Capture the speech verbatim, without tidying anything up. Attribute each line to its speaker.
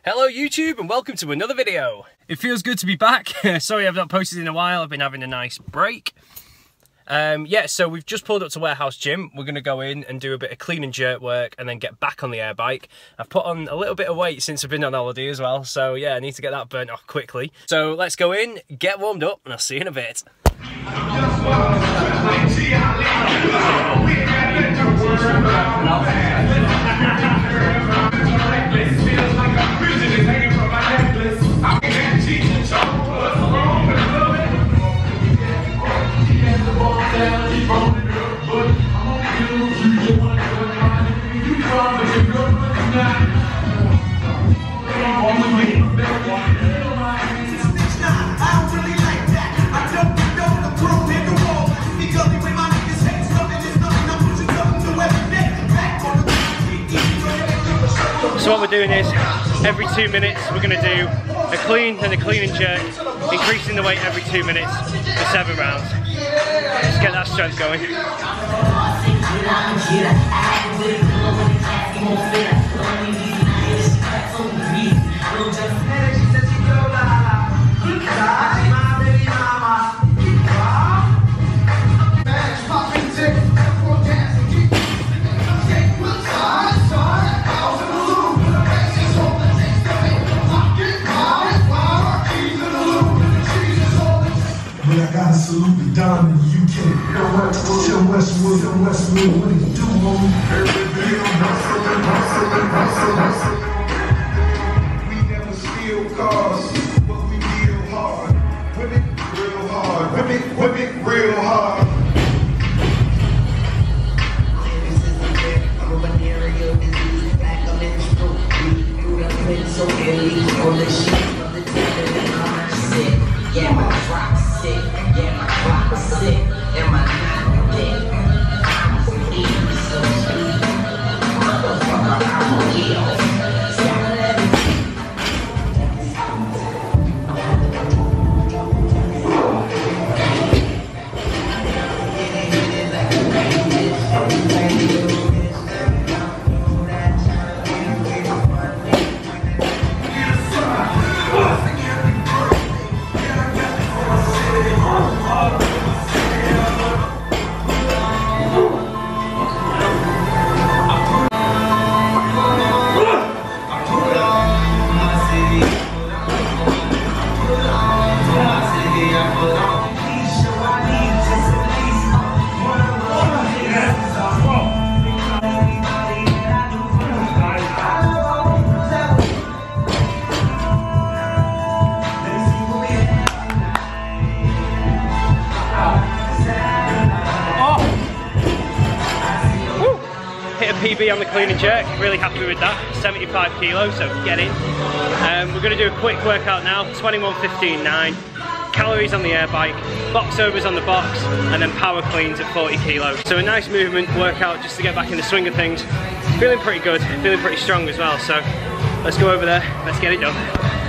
Speaker 1: Hello YouTube and welcome to another video. It feels good to be back. Sorry I've not posted in a while, I've been having a nice break. Um, yeah, so we've just pulled up to Warehouse Gym. We're going to go in and do a bit of clean and jerk work and then get back on the air bike. I've put on a little bit of weight since I've been on holiday as well, so yeah, I need to get that burnt off quickly. So let's go in, get warmed up, and I'll see you in a bit. So what we're doing is, every two minutes we're going to do a clean and a clean and jerk, increasing the weight every two minutes for seven rounds. Just get that strength going.
Speaker 2: I gotta salute the Don in the U K. Tell Westwood, tell Westwood, what do you do, homie? We never steal cars, but we deal hard. Whip it real hard, whip it, whip it real hard. This is a bit of a venereal disease, back up in the stroke. You have been so elite on the shit of the devil I'm sick. Yeah, my rock sick. Yeah, my rock sick. And my not dick. I'm sweet, so sweet. Motherfucker, I'm real.
Speaker 1: P B on the clean and jerk, really happy with that, seventy-five kilos, so get in. Um, we're going to do a quick workout now, twenty-one fifteen nine, calories on the air bike, box overs on the box, and then power cleans at forty kilos. So a nice movement workout just to get back in the swing of things. Feeling pretty good, feeling pretty strong as well, so let's go over there, let's get it done.